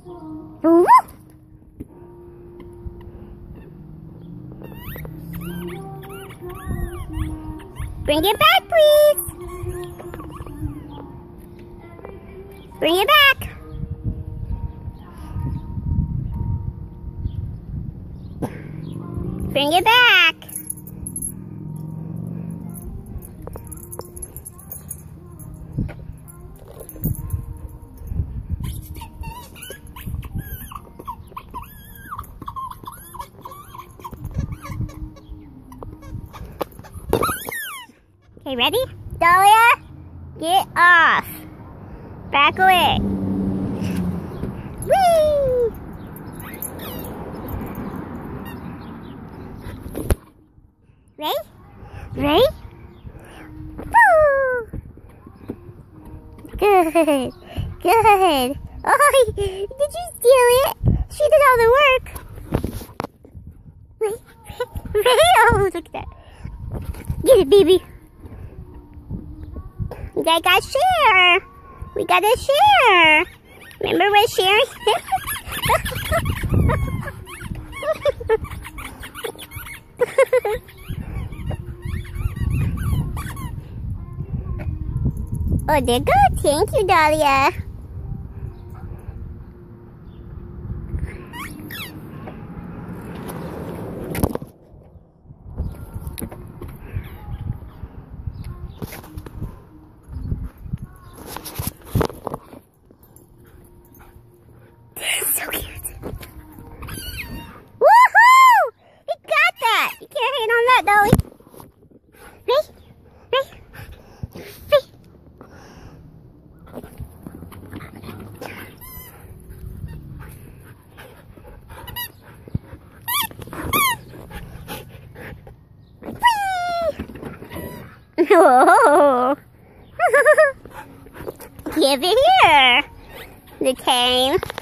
Woo! Bring it back, please. Bring it back. Bring it back. Okay, ready? Dahlia, get off. Back away. Whee! Ray? Ray? Woo! Good. Good. Oh, did you steal it? She did all the work. Ray? Ray? Oh, look at that. Get it, baby. We gotta share. We gotta share. Remember we're sharing? Oh, there you go. Thank you, Dahlia. So cute. Woohoo! We got that! You can't hate on that, Dolly. Ray? Ray? Ray? Oh. Give it here, the cane.